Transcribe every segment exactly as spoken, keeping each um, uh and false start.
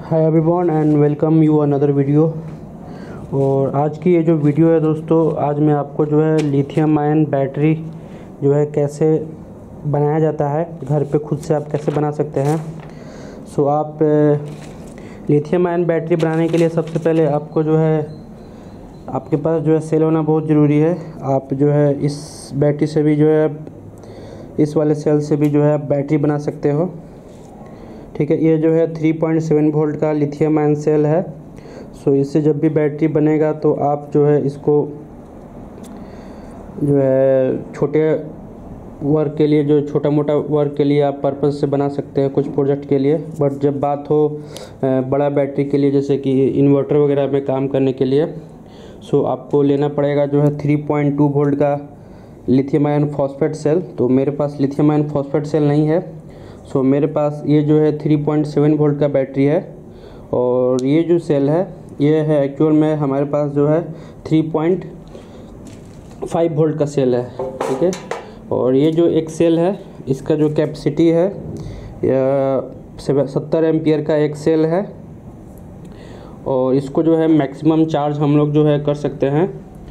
Hi everyone and welcome you another video. और आज की ये जो वीडियो है दोस्तों, आज मैं आपको जो है लिथियम आयन बैटरी जो है कैसे बनाया जाता है, घर पे खुद से आप कैसे बना सकते हैं। सो आप लिथियम आयन बैटरी बनाने के लिए सबसे पहले आपको जो है आपके पास जो है सेल होना बहुत ज़रूरी है। आप जो है इस बैटरी से भी जो है इस वाले सेल से भी जो है आप बैटरी बना सकते हो। ठीक है, ये जो है थ्री पॉइंट सेवन वोल्ट का लिथियम आयन सेल है। सो इससे जब भी बैटरी बनेगा तो आप जो है इसको जो है छोटे वर्क के लिए, जो छोटा मोटा वर्क के लिए आप पर्पज़ से बना सकते हैं कुछ प्रोजेक्ट के लिए। बट जब बात हो बड़ा बैटरी के लिए, जैसे कि इन्वर्टर वगैरह में काम करने के लिए, सो आपको लेना पड़ेगा जो है थ्री पॉइंट टू वोल्ट का लिथियम आयन फॉस्फेट सेल। तो मेरे पास लिथियम आयन फॉस्फेट सेल नहीं है। सो so, मेरे पास ये जो है थ्री पॉइंट सेवन वोल्ट का बैटरी है। और ये जो सेल है ये है एक्चुअल में हमारे पास जो है थ्री पॉइंट फाइव वोल्ट का सेल है। ठीक है, और ये जो एक सेल है इसका जो कैपेसिटी है सत्तर एम्पियर का एक सेल है। और इसको जो है मैक्सिमम चार्ज हम लोग जो है कर सकते हैं,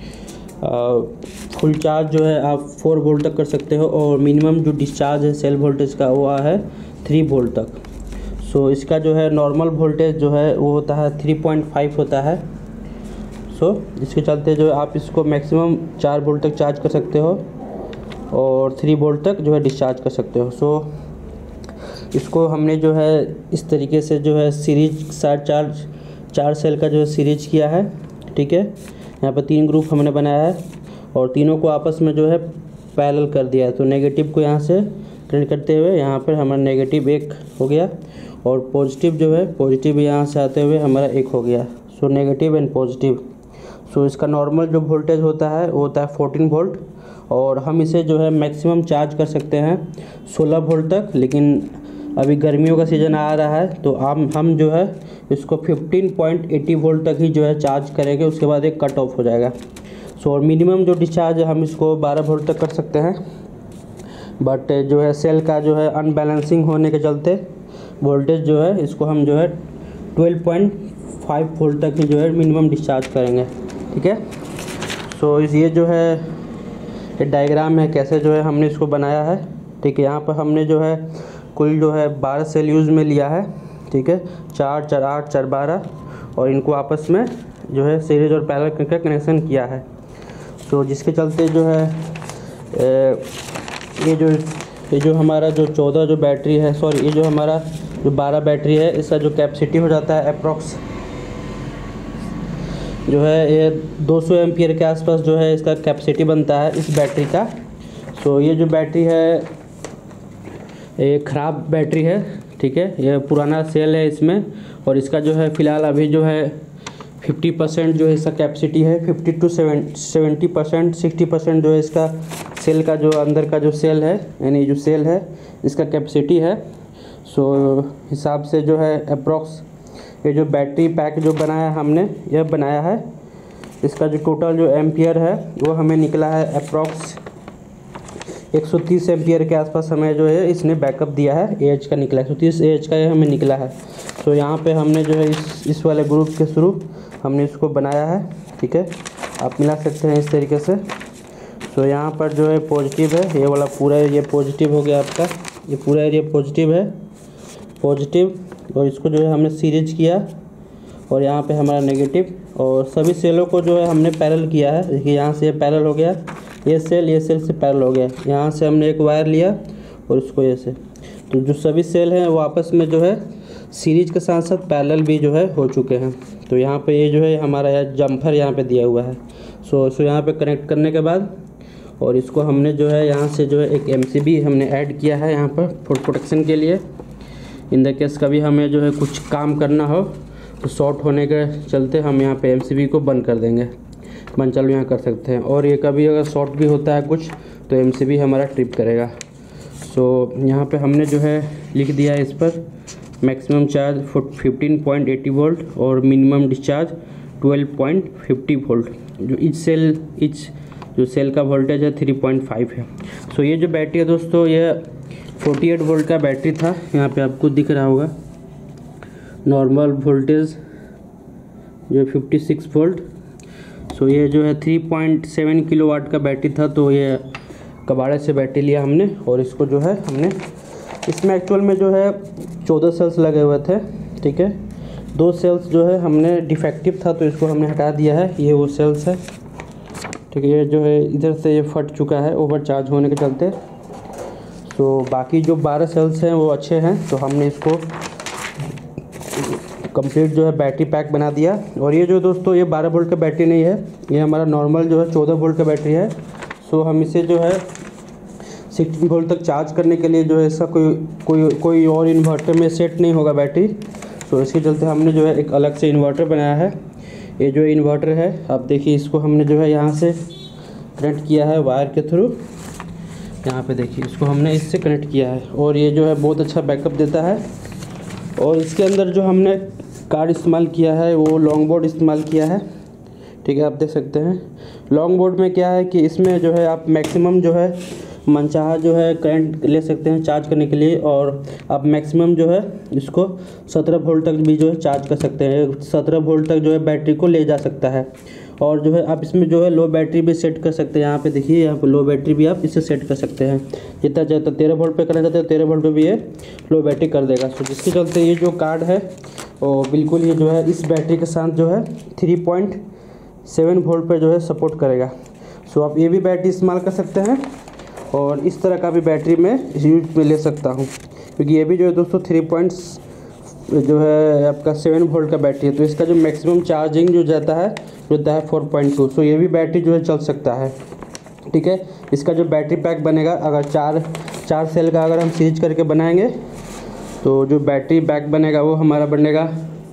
फुल चार्ज जो है आप फोर वोल्ट तक कर सकते हो। और मिनिमम जो डिस्चार्ज है सेल वोल्टेज का वो है थ्री वोल्ट तक। सो so, इसका जो है नॉर्मल वोल्टेज जो है वो होता है थ्री पॉइंट फाइव होता है। सो so, इसके चलते जो है आप इसको मैक्सिमम चार वोल्ट तक चार्ज कर सकते हो और थ्री वोल्ट तक जो है डिस्चार्ज कर सकते हो। सो so, इसको हमने जो है इस तरीके से जो है सीरीज सार चार्ज चार सेल का जो है सीरीज किया है। ठीक है, यहाँ पर तीन ग्रुप हमने बनाया है और तीनों को आपस में जो है पैरेलल कर दिया है। तो नेगेटिव को यहाँ से कनेक्ट करते हुए यहाँ पर हमारा नेगेटिव एक हो गया और पॉजिटिव जो है पॉजिटिव यहाँ से आते हुए हमारा एक हो गया। So negative and positive. So इसका नॉर्मल जो वोल्टेज होता है वो होता है फोर्टीन वोल्ट और हम इसे जो है मैक्सिमम चार्ज कर सकते हैं सोलह वोल्ट तक। लेकिन अभी गर्मियों का सीज़न आ रहा है तो हम हम जो है इसको फिफ्टीन पॉइंट एटी वोल्ट तक ही जो है चार्ज करेंगे, उसके बाद एक कट ऑफ हो जाएगा। सो और मिनिमम जो डिस्चार्ज है हम इसको बारह वोल्ट तक कर सकते हैं। बट जो है सेल का जो है अनबैलेंसिंग होने के चलते वोल्टेज जो है इसको हम जो है ट्वेल्व पॉइंट फाइव वोल्ट तक ही जो है मिनिमम डिस्चार्ज करेंगे। ठीक है, सो so, ये जो है ये डायग्राम है कैसे जो है हमने इसको बनाया है। ठीक है, यहाँ पर हमने जो है कुल जो है बारह सेल यूज़ में लिया है। ठीक है, चार चार आठ चार बारह और इनको आपस में जो है सीरीज और पैरेलल करके कनेक्शन किया है। सो so, जिसके चलते जो है ए, ये जो ये जो हमारा जो चौदह जो बैटरी है, सॉरी ये जो हमारा जो बारह बैटरी है, इसका जो कैपेसिटी हो जाता है अप्रॉक्स जो है ये दो सौ एम्पियर के आसपास जो है इसका कैपेसिटी बनता है इस बैटरी का। सो so, ये जो बैटरी है ये ख़राब बैटरी है। ठीक है, ये पुराना सेल है इसमें और इसका जो है फ़िलहाल अभी जो है फिफ्टी परसेंट जो है इसका कैपेसिटी है, fifty to seventy percent sixty percent जो है इसका सेल का जो अंदर का जो सेल है, यानी जो सेल है इसका कैपेसिटी है। सो हिसाब से जो है अप्रॉक्स ये जो बैटरी पैक जो बनाया हमने यह बनाया है, इसका जो टोटल जो एम्पियर है वो हमें निकला है अप्रॉक्स एक सौ तीस एम्पियर के आसपास हमें जो है इसने बैकअप दिया है। एच का निकला है, एक सौ तीस एच का ये हमें निकला है। तो यहाँ पे हमने जो है इस इस वाले ग्रुप के थ्रू हमने इसको बनाया है। ठीक है, आप मिला सकते हैं इस तरीके से। तो यहाँ पर जो है पॉजिटिव है, ये वाला पूरा ये पॉजिटिव हो गया आपका, ये पूरा एरिया पॉजिटिव है पॉजिटिव और इसको जो है हमने सीरीज किया और यहाँ पे हमारा नेगेटिव और सभी सेलों को जो है हमने पैरेलल किया है। देखिए यहाँ से ये पैरेलल हो गया, ये सेल ये सेल से पैरेलल हो गया। यहाँ से हमने एक वायर लिया और इसको ये से, तो जो सभी सेल हैं वो आपस में जो है सीरीज के साथ साथ पैरेलल भी जो है हो चुके हैं। तो यहाँ पे ये जो है हमारा यह जम्फर यहाँ पे दिया हुआ है। सो सो यहाँ पे कनेक्ट करने के बाद और इसको हमने जो है यहाँ से जो है एक एमसीबी हमने ऐड किया है यहाँ पर फॉर प्रोटेक्शन के लिए। इन द केस कभी हमें जो है कुछ काम करना हो तो शॉर्ट होने के चलते हम यहाँ पे एमसीबी को बंद कर देंगे, बंद चालू यहाँ कर सकते हैं। और ये कभी अगर शॉर्ट भी होता है कुछ तो एमसीबी हमारा ट्रिप करेगा। सो so, यहाँ पे हमने जो है लिख दिया है इस पर maximum charge fifteen point eighty volt और minimum discharge twelve point fifty volt. जो इच सेल इच जो सेल का वोल्टेज है थ्री पॉइंट फाइव है। सो so, ये जो बैटरी है दोस्तों ये फोर्टी एट वोल्ट का बैटरी था, यहाँ पे आपको दिख रहा होगा। नॉर्मल वोल्टेज जो है फिफ्टी सिक्स वोल्ट। सो ये जो है थ्री पॉइंट सेवन किलोवाट का बैटरी था, तो ये कबाड़े से बैटरी लिया हमने और इसको जो है हमने इसमें एक्चुअल में जो है चौदह सेल्स लगे हुए थे, ठीक है। दो सेल्स जो है हमने डिफेक्टिव था तो इसको हमने हटा दिया है, ये वो सेल्स है, ठीक है। ये जो है इधर से ये फट चुका है ओवर चार्ज होने के चलते। तो बाकी जो बारह सेल्स हैं वो अच्छे हैं, तो हमने इसको कंप्लीट जो है बैटरी पैक बना दिया। और ये जो दोस्तों ये बारह वोल्ट का बैटरी नहीं है, ये हमारा नॉर्मल जो है चौदह वोल्ट का बैटरी है। सो हम इसे जो है सिक्सटीन वोल्ट तक चार्ज करने के लिए जो है इसका कोई कोई कोई और इन्वर्टर में सेट नहीं होगा बैटरी। तो इसके चलते हमने जो है एक अलग से इन्वर्टर बनाया है। ये जो इन्वर्टर है आप देखिए, इसको हमने जो है यहाँ से कनेक्ट किया है वायर के थ्रू, यहाँ पे देखिए इसको हमने इससे कनेक्ट किया है और ये जो है बहुत अच्छा बैकअप देता है। और इसके अंदर जो हमने कार्ड इस्तेमाल किया है वो लॉन्ग बोर्ड इस्तेमाल किया है, ठीक है। आप देख सकते हैं लॉन्ग बोर्ड में क्या है कि इसमें जो है आप मैक्सिमम जो है मनचाहा जो है करंट ले सकते हैं चार्ज करने के लिए, और आप मैक्सिमम जो है इसको सत्रह वोल्ट तक भी जो है चार्ज कर सकते हैं। सत्रह वोल्ट तक जो है बैटरी को ले जा सकता है। और जो है आप इसमें जो है लो बैटरी भी सेट कर सकते हैं। यहाँ पे देखिए, यहाँ पे लो बैटरी भी आप इससे सेट कर सकते हैं। जितना ज़्यादा तेरह वोल्ट पे करना चाहते हैं तेरह वोल्ट पे भी ये लो बैटरी कर देगा। सो जिसके चलते ये जो कार्ड है और बिल्कुल ये जो है इस बैटरी के साथ जो है थ्री पॉइंट सेवन वोल्ट पे जो है सपोर्ट करेगा। सो आप ये भी बैटरी इस्तेमाल कर सकते हैं और इस तरह का भी बैटरी मैं यूज में ले सकता हूँ, क्योंकि ये भी जो है दोस्तों थ्री पॉइंट्स जो है आपका सेवन वोल्ट का बैटरी है। तो इसका जो मैक्सिमम चार्जिंग जो जाता है जो होता है फोर पॉइंट टू। सो ये भी बैटरी जो है चल सकता है, ठीक है। इसका जो बैटरी पैक बनेगा, अगर चार चार सेल का अगर हम सीरीज करके बनाएंगे तो जो बैटरी पैक बनेगा वो हमारा बनेगा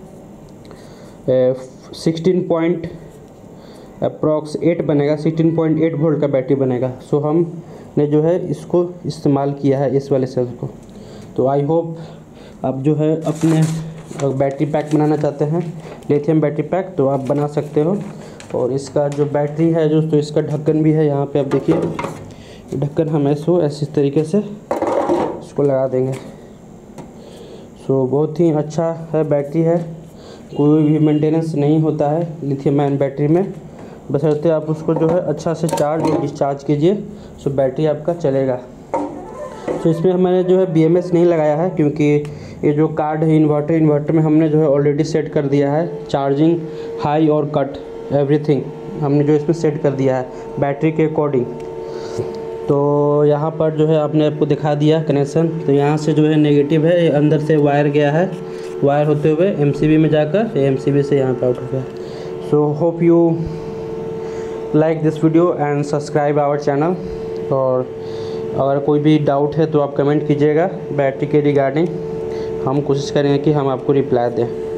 सिक्सटीन पॉइंट अप्रॉक्स एट बनेगा, सिक्सटीन पॉइंट एट वोल्ट का बैटरी बनेगा। सो हमने जो है इसको इस्तेमाल किया है इस वाले सेल को। तो आई होप आप जो है अपने बैटरी पैक बनाना चाहते हैं लिथियम बैटरी पैक तो आप बना सकते हो। और इसका जो बैटरी है जो तो इसका ढक्कन भी है, यहाँ पे आप देखिए ढक्कन हम ऐसे ऐसे तरीके से इसको लगा देंगे। सो बहुत ही अच्छा है बैटरी है, कोई भी मेंटेनेंस नहीं होता है लिथियम आयन बैटरी में, बशर्ते आप उसको जो है अच्छा से चार्ज और डिस्चार्ज कीजिए सो बैटरी आपका चलेगा। तो इसमें हमने जो है बी एम एस नहीं लगाया है, क्योंकि ये जो कार्ड है इन्वर्टर इन्वर्टर में हमने जो है ऑलरेडी सेट कर दिया है चार्जिंग हाई और कट एवरीथिंग हमने जो इसमें सेट कर दिया है बैटरी के अकॉर्डिंग। तो यहाँ पर जो है आपने आपको दिखा दिया कनेक्शन। तो यहाँ से जो है नेगेटिव है, अंदर से वायर गया है, वायर होते हुए एम सी बी में जाकर एम सी बी से यहाँ पर आउट हो गया। So hope you like this video and subscribe our channel. और अगर कोई भी डाउट है तो आप कमेंट कीजिएगा बैटरी के रिगार्डिंग, हम कोशिश करेंगे कि हम आपको रिप्लाई दें।